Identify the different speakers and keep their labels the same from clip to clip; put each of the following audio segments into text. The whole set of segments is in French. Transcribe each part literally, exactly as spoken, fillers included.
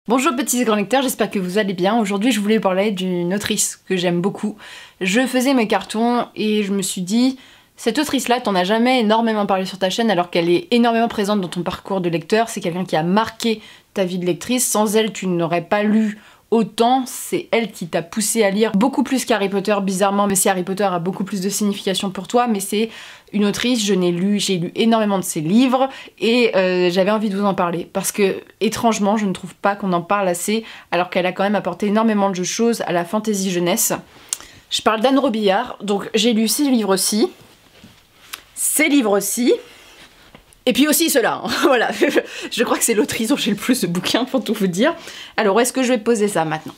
Speaker 1: Bonjour petits et grands lecteurs, j'espère que vous allez bien. Aujourd'hui je voulais parler d'une autrice que j'aime beaucoup. Je faisais mes cartons et je me suis dit, cette autrice-là, t'en as jamais énormément parlé sur ta chaîne alors qu'elle est énormément présente dans ton parcours de lecteur. C'est quelqu'un qui a marqué ta vie de lectrice. Sans elle, tu n'aurais pas lu autant. C'est elle qui t'a poussé à lire beaucoup plus qu'Harry Potter, bizarrement, mais si Harry Potter a beaucoup plus de signification pour toi, mais c'est une autrice, je n'ai lu, j'ai lu énormément de ses livres et euh, j'avais envie de vous en parler parce que, étrangement, je ne trouve pas qu'on en parle assez alors qu'elle a quand même apporté énormément de choses à la fantasy jeunesse. Je parle d'Anne Robillard, donc j'ai lu ses livres aussi, ces livres aussi, et puis aussi ceux-là, hein. Voilà, je crois que c'est l'autrice dont j'ai le plus de bouquins pour tout vous dire. Alors où est-ce que je vais poser ça maintenant?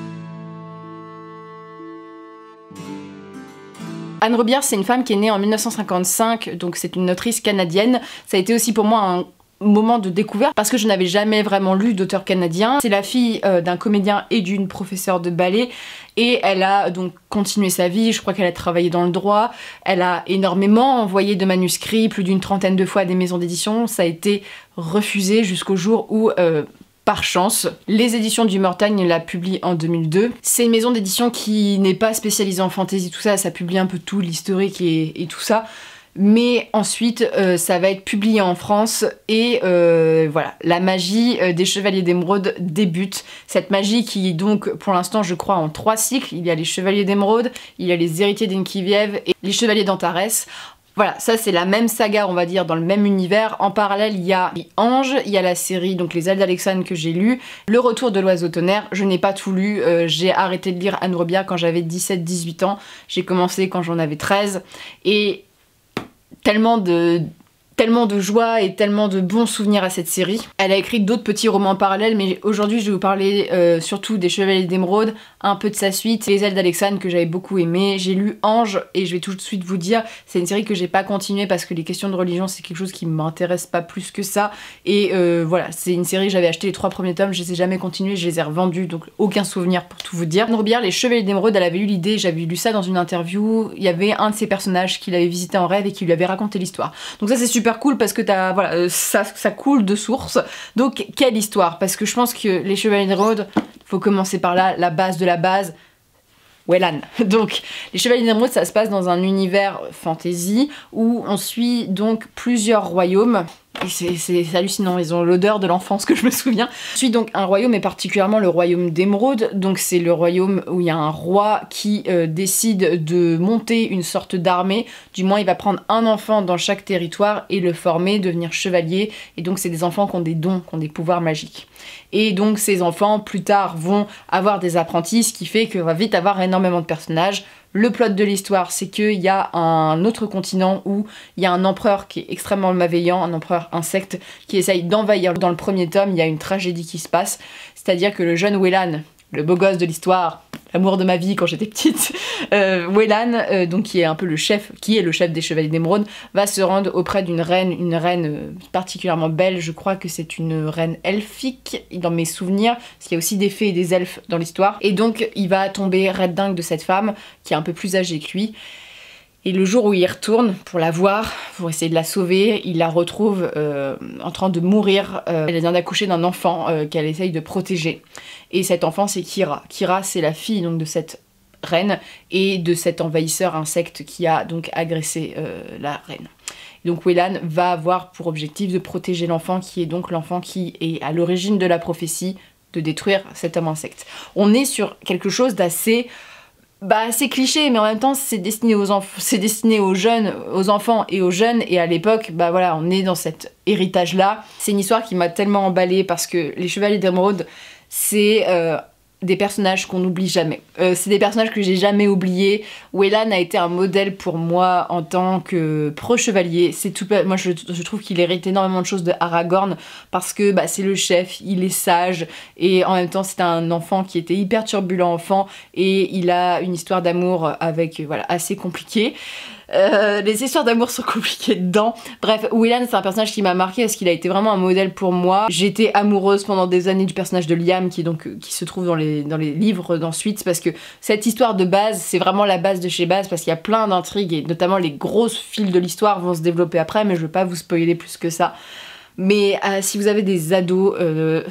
Speaker 1: Anne Robillard, c'est une femme qui est née en mille neuf cent cinquante-cinq, donc c'est une autrice canadienne. Ça a été aussi pour moi un moment de découverte parce que je n'avais jamais vraiment lu d'auteur canadien. C'est la fille euh, d'un comédien et d'une professeure de ballet et elle a donc continué sa vie. Je crois qu'elle a travaillé dans le droit, elle a énormément envoyé de manuscrits, plus d'une trentaine de fois à des maisons d'édition. Ça a été refusé jusqu'au jour où euh, par chance, les éditions du Mortagne la publient en deux mille deux. C'est une maison d'édition qui n'est pas spécialisée en fantasy, tout ça, ça publie un peu tout, l'historique et, et tout ça. Mais ensuite, euh, ça va être publié en France et euh, voilà, la magie euh, des Chevaliers d'Émeraude débute. Cette magie qui est donc, pour l'instant, je crois, en trois cycles. Il y a les Chevaliers d'Émeraude, il y a les Héritiers d'Enkiviev et les Chevaliers d'Antares. Voilà, ça c'est la même saga, on va dire, dans le même univers. En parallèle, il y a Ange, il y a la série, donc les Ailes d'Alexandre que j'ai lu, Le Retour de l'Oiseau Tonnerre, je n'ai pas tout lu, euh, j'ai arrêté de lire Anne Robillard quand j'avais dix-sept dix-huit ans, j'ai commencé quand j'en avais treize, et tellement de... tellement de joie et tellement de bons souvenirs à cette série. Elle a écrit d'autres petits romans parallèles, mais aujourd'hui je vais vous parler euh, surtout des Chevaliers d'Émeraude, un peu de sa suite, Les Ailes d'Alexandre que j'avais beaucoup aimé. J'ai lu Ange et je vais tout de suite vous dire, c'est une série que j'ai pas continuée parce que les questions de religion c'est quelque chose qui m'intéresse pas plus que ça. Et euh, voilà, c'est une série, j'avais acheté les trois premiers tomes, je les ai jamais continués, je les ai revendus, donc aucun souvenir pour tout vous dire. Anne Robillard, Les Chevaliers d'Émeraude, elle avait eu l'idée, j'avais lu ça dans une interview, il y avait un de ses personnages qui l'avait visité en rêve et qui lui avait raconté l'histoire. Donc ça c'est super cool parce que t'as, voilà, ça, ça coule de source. Donc quelle histoire? Parce que je pense que les Chevaliers d'Émeraude, faut commencer par là, la base de la base, Wellan. Donc les Chevaliers d'Émeraude, ça se passe dans un univers fantasy où on suit donc plusieurs royaumes. Et c'est hallucinant, ils ont l'odeur de l'enfance que je me souviens. Je suis donc un royaume et particulièrement le royaume d'Émeraude. Donc c'est le royaume où il y a un roi qui euh, décide de monter une sorte d'armée. Du moins il va prendre un enfant dans chaque territoire et le former, devenir chevalier. Et donc c'est des enfants qui ont des dons, qui ont des pouvoirs magiques. Et donc ces enfants plus tard vont avoir des apprentis, ce qui fait qu'on va vite avoir énormément de personnages. Le plot de l'histoire, c'est qu'il y a un autre continent où il y a un empereur qui est extrêmement malveillant, un empereur insecte, qui essaye d'envahir. Dans le premier tome, il y a une tragédie qui se passe, c'est-à-dire que le jeune Wellan, le beau gosse de l'histoire, l'amour de ma vie quand j'étais petite, euh, Wellan, euh, donc qui est un peu le chef, qui est le chef des Chevaliers d'Émeraude, va se rendre auprès d'une reine, une reine euh, particulièrement belle, je crois que c'est une reine elfique, dans mes souvenirs, parce qu'il y a aussi des fées et des elfes dans l'histoire, et donc il va tomber red dingue de cette femme, qui est un peu plus âgée que lui. Et le jour où il retourne pour la voir, pour essayer de la sauver, il la retrouve euh, en train de mourir. Euh, elle vient d'accoucher d'un enfant euh, qu'elle essaye de protéger. Et cet enfant, c'est Kira. Kira, c'est la fille donc de cette reine et de cet envahisseur insecte qui a donc agressé euh, la reine. Donc Wellan va avoir pour objectif de protéger l'enfant, qui est donc l'enfant qui est à l'origine de la prophétie de détruire cet homme insecte. On est sur quelque chose d'assez... Bah c'est cliché, mais en même temps c'est destiné aux enfants, c'est destiné aux jeunes, aux enfants et aux jeunes, et à l'époque, bah voilà, on est dans cet héritage là. C'est une histoire qui m'a tellement emballée parce que les Chevaliers d'Émeraude, c'est euh, des personnages qu'on n'oublie jamais. Euh, c'est des personnages que j'ai jamais oubliés. Wellan a été un modèle pour moi en tant que pro-chevalier. C'est tout, moi je, je trouve qu'il hérite énormément de choses de Aragorn parce que bah, c'est le chef, il est sage et en même temps c'est un enfant qui était hyper turbulent enfant et il a une histoire d'amour avec voilà assez compliquée. Euh, les histoires d'amour sont compliquées dedans. Bref, Wellan c'est un personnage qui m'a marqué parce qu'il a été vraiment un modèle pour moi. J'étais amoureuse pendant des années du personnage de Liam qui, donc, qui se trouve dans les, dans les livres d'ensuite, parce que cette histoire de base, c'est vraiment la base de chez base parce qu'il y a plein d'intrigues et notamment les grosses fils de l'histoire vont se développer après, mais je veux pas vous spoiler plus que ça. Mais euh, si vous avez des ados, euh,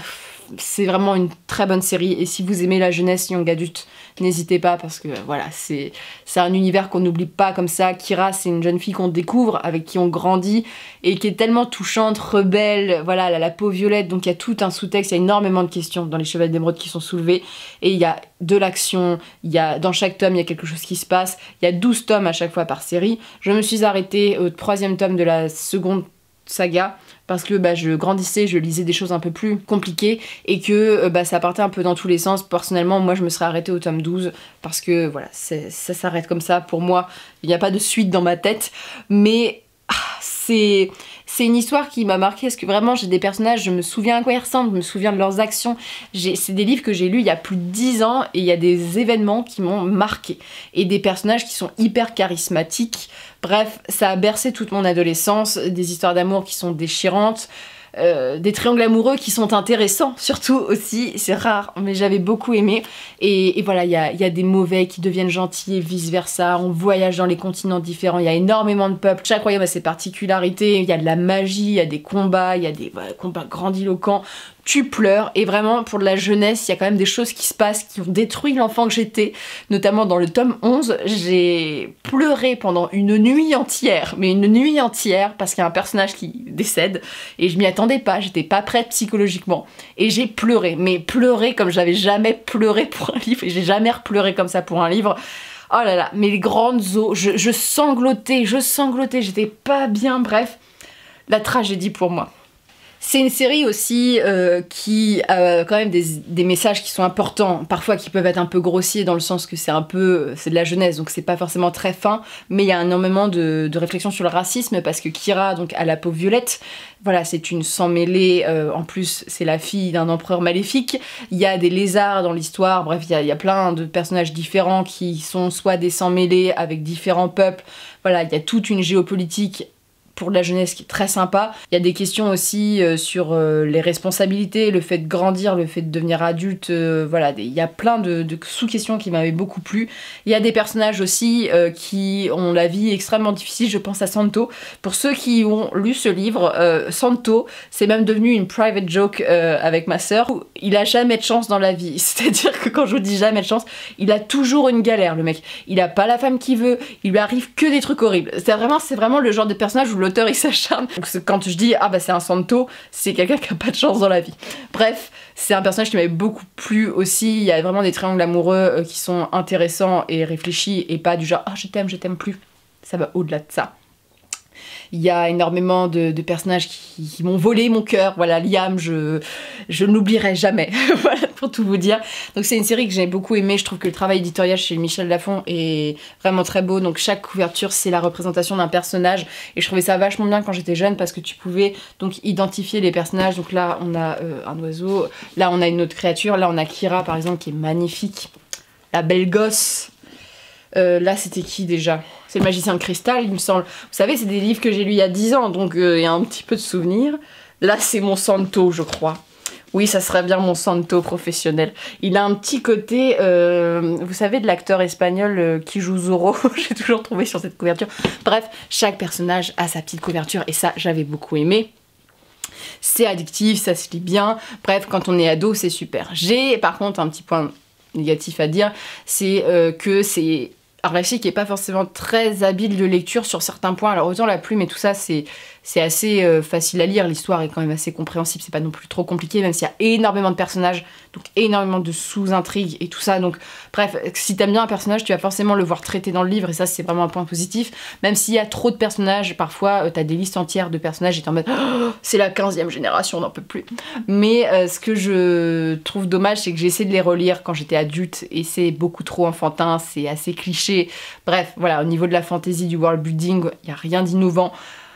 Speaker 1: c'est vraiment une très bonne série et si vous aimez la jeunesse young adulte, n'hésitez pas parce que voilà, c'est un univers qu'on n'oublie pas comme ça. Kira, c'est une jeune fille qu'on découvre, avec qui on grandit et qui est tellement touchante, rebelle, voilà, elle a la peau violette, donc il y a tout un sous-texte, il y a énormément de questions dans les Chevaliers d'Émeraude qui sont soulevées et il y a de l'action, il y a dans chaque tome il y a quelque chose qui se passe, il y a douze tomes à chaque fois par série. Je me suis arrêtée au troisième tome de la seconde saga parce que bah, je grandissais, je lisais des choses un peu plus compliquées et que euh, bah, ça partait un peu dans tous les sens. Personnellement, moi je me serais arrêtée au tome douze parce que voilà, ça s'arrête comme ça pour moi, il n'y a pas de suite dans ma tête, mais ah, c'est c'est une histoire qui m'a marquée parce que vraiment j'ai des personnages, je me souviens à quoi ils ressemblent, je me souviens de leurs actions. C'est des livres que j'ai lus il y a plus de dix ans et il y a des événements qui m'ont marqué et des personnages qui sont hyper charismatiques. Bref, ça a bercé toute mon adolescence, des histoires d'amour qui sont déchirantes, euh, des triangles amoureux qui sont intéressants, surtout aussi, c'est rare, mais j'avais beaucoup aimé. Et, et voilà, il y a, y a des mauvais qui deviennent gentils et vice versa, on voyage dans les continents différents, il y a énormément de peuples, chaque royaume a ses particularités, il y a de la magie, il y a des combats, il y a des voilà, combats grandiloquents. Tu pleures, et vraiment pour de la jeunesse, il y a quand même des choses qui se passent qui ont détruit l'enfant que j'étais, notamment dans le tome onze, j'ai pleuré pendant une nuit entière, mais une nuit entière, parce qu'il y a un personnage qui décède, et je m'y attendais pas, j'étais pas prête psychologiquement, et j'ai pleuré, mais pleuré comme j'avais jamais pleuré pour un livre, et j'ai jamais repleuré comme ça pour un livre. Oh là là, mais les grandes eaux, je, je sanglotais, je sanglotais, j'étais pas bien, bref, la tragédie pour moi. C'est une série aussi euh, qui a quand même des, des messages qui sont importants, parfois qui peuvent être un peu grossiers dans le sens que c'est un peu, c'est de la jeunesse, donc c'est pas forcément très fin, mais il y a énormément de, de réflexion sur le racisme parce que Kira, donc, a la peau violette, voilà, c'est une sang mêlée, euh, en plus c'est la fille d'un empereur maléfique, il y a des lézards dans l'histoire, bref, il y, a, il y a plein de personnages différents qui sont soit des sangs mêlés avec différents peuples, voilà, il y a toute une géopolitique pour la jeunesse qui est très sympa. Il y a des questions aussi euh, sur euh, les responsabilités, le fait de grandir, le fait de devenir adulte, euh, voilà, il y a plein de, de sous-questions qui m'avaient beaucoup plu. Il y a des personnages aussi euh, qui ont la vie extrêmement difficile, je pense à Santo. Pour ceux qui ont lu ce livre, euh, Santo, c'est même devenu une private joke euh, avec ma sœur. Il a jamais de chance dans la vie, c'est-à-dire que quand je vous dis jamais de chance, il a toujours une galère, le mec. Il a pas la femme qu'il veut, il lui arrive que des trucs horribles. C'est vraiment, c'est vraiment le genre de personnage où l'auteur il s'acharne. Donc quand je dis ah bah c'est un Santo, c'est quelqu'un qui a pas de chance dans la vie. Bref, c'est un personnage qui m'avait beaucoup plu aussi. Il y a vraiment des triangles amoureux euh, qui sont intéressants et réfléchis et pas du genre ah je t'aime, je t'aime plus. Ça va au-delà de ça. Il y a énormément de, de personnages qui, qui m'ont volé mon cœur. Voilà, Liam, je, je ne l'oublierai jamais. Voilà, pour tout vous dire. Donc c'est une série que j'ai beaucoup aimée. Je trouve que le travail éditorial chez Michel Lafon est vraiment très beau. Donc chaque couverture, c'est la représentation d'un personnage. Et je trouvais ça vachement bien quand j'étais jeune parce que tu pouvais donc identifier les personnages. Donc là, on a euh, un oiseau. Là, on a une autre créature. Là, on a Kira, par exemple, qui est magnifique. La belle gosse. Euh, là, c'était qui déjà? C'est le magicien de cristal, il me semble. Vous savez, c'est des livres que j'ai lus il y a dix ans, donc il euh, y a un petit peu de souvenirs. Là, c'est mon Santo, je crois. Oui, ça serait bien mon Santo professionnel. Il a un petit côté, euh, vous savez, de l'acteur espagnol euh, qui joue Zorro. J'ai toujours trouvé sur cette couverture. Bref, chaque personnage a sa petite couverture, et ça, j'avais beaucoup aimé. C'est addictif, ça se lit bien. Bref, quand on est ado, c'est super. J'ai, par contre, un petit point négatif à dire, c'est euh, que c'est un récit qui est pas forcément très habile de lecture sur certains points. Alors autant la plume et tout ça, c'est c'est assez euh, facile à lire, l'histoire est quand même assez compréhensible, c'est pas non plus trop compliqué, même s'il y a énormément de personnages, donc énormément de sous-intrigues et tout ça. Donc bref, si t'aimes bien un personnage, tu vas forcément le voir traité dans le livre, et ça c'est vraiment un point positif. Même s'il y a trop de personnages, parfois euh, t'as des listes entières de personnages et t'es en mode oh, c'est la quinzième génération, on n'en peut plus. Mais euh, ce que je trouve dommage, c'est que j'ai essayé de les relire quand j'étais adulte, et c'est beaucoup trop enfantin, c'est assez cliché. Bref, voilà, au niveau de la fantaisie, du world building, il n'y a rien d'innovant.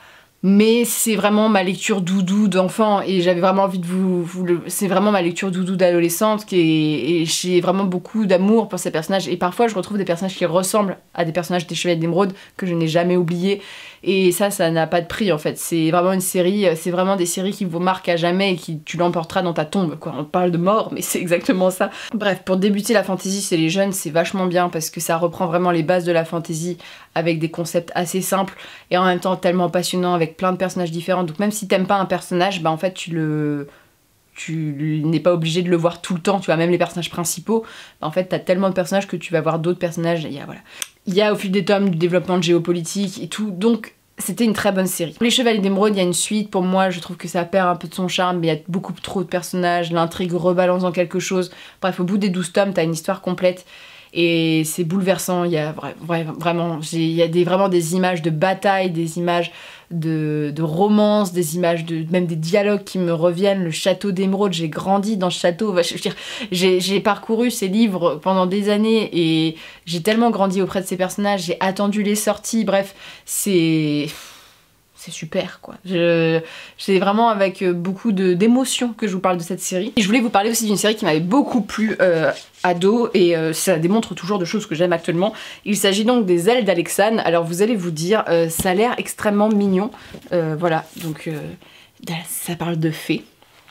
Speaker 1: Mais c'est vraiment ma lecture doudou d'enfant, et j'avais vraiment envie de vous... vous le... C'est vraiment ma lecture doudou d'adolescente, qui est... et j'ai vraiment beaucoup d'amour pour ces personnages, et parfois je retrouve des personnages qui ressemblent à des personnages des Chevaliers d'Émeraude que je n'ai jamais oubliés, et ça, ça n'a pas de prix en fait. C'est vraiment une série, c'est vraiment des séries qui vous marquent à jamais et qui tu l'emporteras dans ta tombe, quoi. On parle de mort, mais c'est exactement ça. Bref, pour débuter la fantasy, c'est les jeunes, c'est vachement bien parce que ça reprend vraiment les bases de la fantasy avec des concepts assez simples et en même temps tellement passionnants avec plein de personnages différents. Donc même si t'aimes pas un personnage, bah en fait tu le... tu n'es pas obligé de le voir tout le temps, tu vois, même les personnages principaux, en fait t'as tellement de personnages que tu vas voir d'autres personnages, il y a, voilà. Il y a au fil des tomes du développement de géopolitique et tout, donc c'était une très bonne série. Les Chevaliers d'Émeraude, il y a une suite, pour moi je trouve que ça perd un peu de son charme, mais il y a beaucoup trop de personnages, l'intrigue rebalance dans quelque chose, bref au bout des douze tomes t'as une histoire complète. Et c'est bouleversant, il y a vra vra vraiment, il y a des, vraiment des images de bataille, des images de, de romance, des images de même des dialogues qui me reviennent. Le château d'Émeraude, j'ai grandi dans ce château, je veux dire, j'ai parcouru ces livres pendant des années et j'ai tellement grandi auprès de ces personnages, j'ai attendu les sorties, bref, c'est... c'est super quoi. C'est vraiment avec beaucoup d'émotions que je vous parle de cette série. Et je voulais vous parler aussi d'une série qui m'avait beaucoup plu euh, ado et euh, ça démontre toujours de choses que j'aime actuellement. Il s'agit donc des Ailes d'Alexane. Alors vous allez vous dire, euh, ça a l'air extrêmement mignon. Euh, voilà, donc euh, ça parle de fées.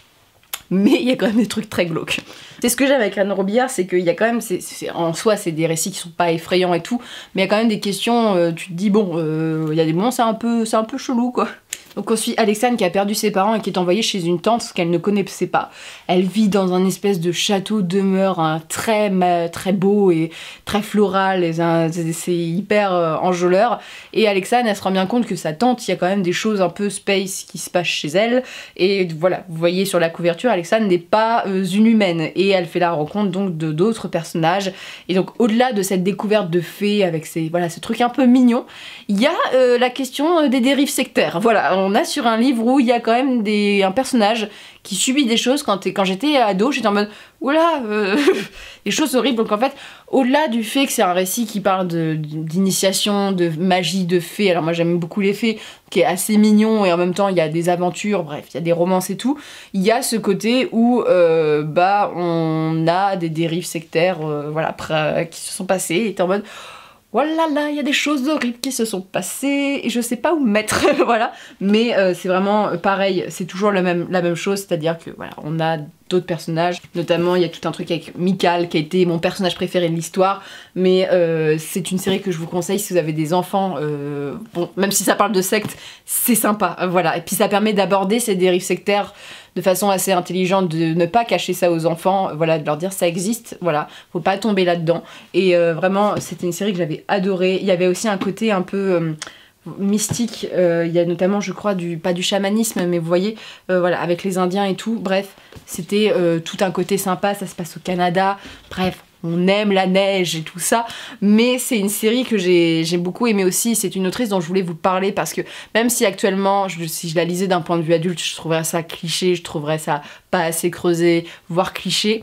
Speaker 1: Mais il y a quand même des trucs très glauques. C'est ce que j'aime avec Anne Robillard, c'est qu'il y a quand même, c est, c est, en soi c'est des récits qui sont pas effrayants et tout, mais il y a quand même des questions, euh, tu te dis bon, euh, il y a des moments c'est un peu, c'est un peu chelou quoi. Donc on suit Alexane qui a perdu ses parents et qui est envoyée chez une tante qu'elle ne connaissait pas. Elle vit dans un espèce de château demeure hein, très, très beau et très floral, c'est hyper euh, enjôleur. Et Alexane elle se rend bien compte que sa tante, il y a quand même des choses un peu space qui se passent chez elle. Et voilà, vous voyez sur la couverture, Alexane n'est pas euh, une humaine. Et elle fait la rencontre donc de d'autres personnages. Et donc au-delà de cette découverte de fées avec ces, voilà, ce truc un peu mignon, il y a euh, la question des dérives sectaires. Voilà, on a sur un livre où il y a quand même des, un personnage qui subit des choses. Quand, quand j'étais ado, j'étais en mode oula, euh, des choses horribles. Donc en fait, au-delà du fait que c'est un récit qui parle d'initiation, de, de magie, de fées, alors moi j'aime beaucoup les fées, qui est assez mignon et en même temps il y a des aventures, bref, il y a des romances et tout, il y a ce côté où euh, bah on a des dérives sectaires euh, voilà, qui se sont passées et t'es en mode voilà, là, il y a des choses horribles qui se sont passées et je sais pas où mettre, voilà. Mais euh, c'est vraiment pareil, c'est toujours le même, la même chose, c'est-à-dire que voilà, on a d'autres personnages, notamment il y a tout un truc avec Michael qui a été mon personnage préféré de l'histoire, mais euh, c'est une série que je vous conseille si vous avez des enfants, euh, bon, même si ça parle de secte, c'est sympa, voilà. Et puis ça permet d'aborder ces dérives sectaires de façon assez intelligente, de ne pas cacher ça aux enfants, voilà, de leur dire ça existe, voilà, faut pas tomber là-dedans. Et euh, vraiment, c'était une série que j'avais adorée. Il y avait aussi un côté un peu euh, mystique, euh, il y a notamment, je crois, du, pas du chamanisme, mais vous voyez, euh, voilà, avec les Indiens et tout, bref, c'était euh, tout un côté sympa, ça se passe au Canada, bref. On aime la neige et tout ça, mais c'est une série que j'ai beaucoup aimée aussi. C'est une autrice dont je voulais vous parler parce que même si actuellement, je, si je la lisais d'un point de vue adulte, je trouverais ça cliché, je trouverais ça pas assez creusé, voire cliché.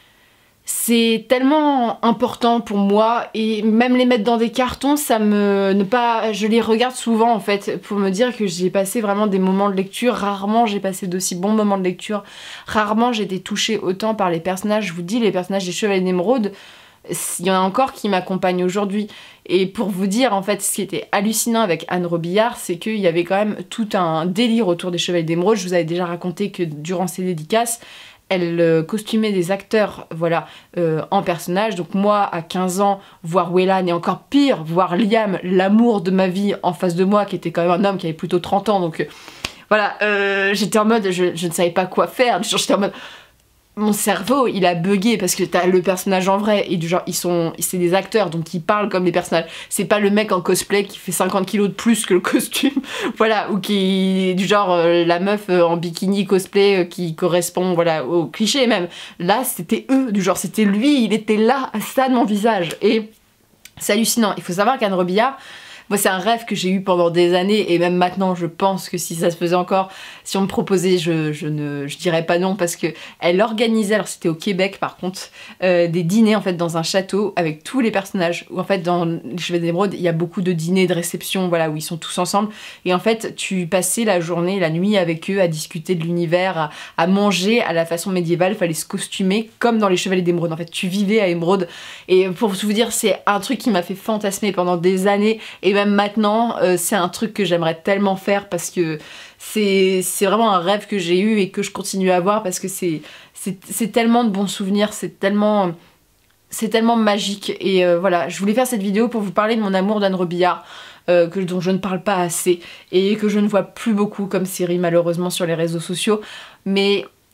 Speaker 1: C'est tellement important pour moi et même les mettre dans des cartons, ça me... ne pas... Je les regarde souvent en fait pour me dire que j'ai passé vraiment des moments de lecture. Rarement j'ai passé d'aussi bons moments de lecture. Rarement j'ai été touchée autant par les personnages. Je vous dis, les personnages des Chevaliers d'Émeraude, il y en a encore qui m'accompagnent aujourd'hui. Et pour vous dire en fait ce qui était hallucinant avec Anne Robillard, c'est qu'il y avait quand même tout un délire autour des Chevaliers d'Émeraude. Je vous avais déjà raconté que durant ces dédicaces, elle euh, costumait des acteurs, voilà, euh, en personnage. Donc moi, à quinze ans, voir Weylan et encore pire, voir Liam, l'amour de ma vie, en face de moi, qui était quand même un homme qui avait plutôt trente ans. Donc euh, voilà, euh, j'étais en mode, je, je ne savais pas quoi faire. J'étais en mode, mon cerveau, il a bugué parce que t'as le personnage en vrai et du genre, ils sont, c'est des acteurs, donc ils parlent comme des personnages. C'est pas le mec en cosplay qui fait cinquante kilos de plus que le costume, voilà, ou qui, du genre, euh, la meuf euh, en bikini cosplay euh, qui correspond, voilà, au cliché même. Là, c'était eux, du genre, c'était lui, il était là, à ça de mon visage. Et c'est hallucinant. Il faut savoir qu'Anne Robillard, moi, c'est un rêve que j'ai eu pendant des années, et même maintenant, je pense que si ça se faisait encore, si on me proposait, je, je ne je dirais pas non, parce que elle organisait, alors c'était au Québec par contre, euh, des dîners en fait dans un château avec tous les personnages. Où en fait, dans les Chevaliers d'Émeraude, il y a beaucoup de dîners, de réceptions, voilà, où ils sont tous ensemble. Et en fait, tu passais la journée, la nuit avec eux, à discuter de l'univers, à, à manger à la façon médiévale. Il fallait se costumer comme dans les Chevaliers d'Émeraude. En fait, tu vivais à Émeraude. Et pour vous dire, c'est un truc qui m'a fait fantasmer pendant des années. Et même maintenant, euh, c'est un truc que j'aimerais tellement faire parce que c'est vraiment un rêve que j'ai eu et que je continue à avoir parce que c'est tellement de bons souvenirs, c'est tellement, c'est tellement magique. Et euh, voilà, je voulais faire cette vidéo pour vous parler de mon amour d'Anne Robillard, euh, que, dont je ne parle pas assez et que je ne vois plus beaucoup comme série malheureusement sur les réseaux sociaux. Mais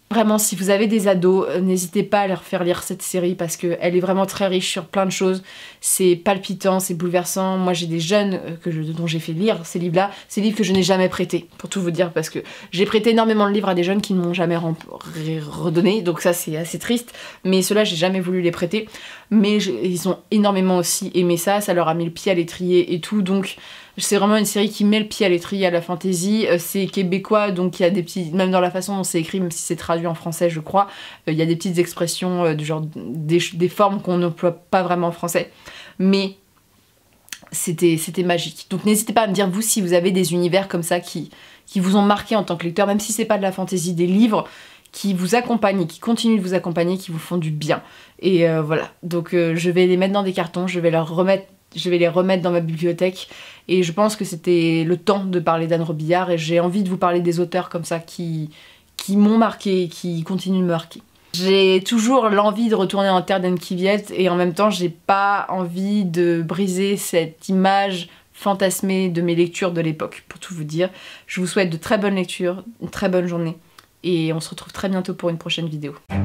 Speaker 1: Vraiment, si vous avez des ados, euh, n'hésitez pas à leur faire lire cette série parce qu'elle est vraiment très riche sur plein de choses. C'est palpitant, c'est bouleversant. Moi, j'ai des jeunes euh, que je, dont j'ai fait lire ces livres-là, ces livres que je n'ai jamais prêtés, pour tout vous dire, parce que j'ai prêté énormément de livres à des jeunes qui ne m'ont jamais redonné, donc ça c'est assez triste. Mais ceux-là, j'ai jamais voulu les prêter. Mais je, ils ont énormément aussi aimé ça, ça leur a mis le pied à l'étrier et tout, donc c'est vraiment une série qui met le pied à l'étrier à la fantasy. C'est québécois, donc il y a des petits... Même dans la façon dont c'est écrit, même si c'est traduit en français, je crois, il y a des petites expressions du genre... Des, des formes qu'on n'emploie pas vraiment en français. Mais c'était c'était magique. Donc n'hésitez pas à me dire, vous, si vous avez des univers comme ça qui, qui vous ont marqué en tant que lecteur, même si c'est pas de la fantasy, des livres qui vous accompagnent et qui continuent de vous accompagner, qui vous font du bien. Et euh, voilà. Donc euh, je vais les mettre dans des cartons, je vais leur remettre... Je vais les remettre dans ma bibliothèque et je pense que c'était le temps de parler d'Anne Robillard et j'ai envie de vous parler des auteurs comme ça qui, qui m'ont marqué et qui continuent de me marquer. J'ai toujours l'envie de retourner en terre d'Anne Kvyat et en même temps j'ai pas envie de briser cette image fantasmée de mes lectures de l'époque, pour tout vous dire. Je vous souhaite de très bonnes lectures, une très bonne journée et on se retrouve très bientôt pour une prochaine vidéo.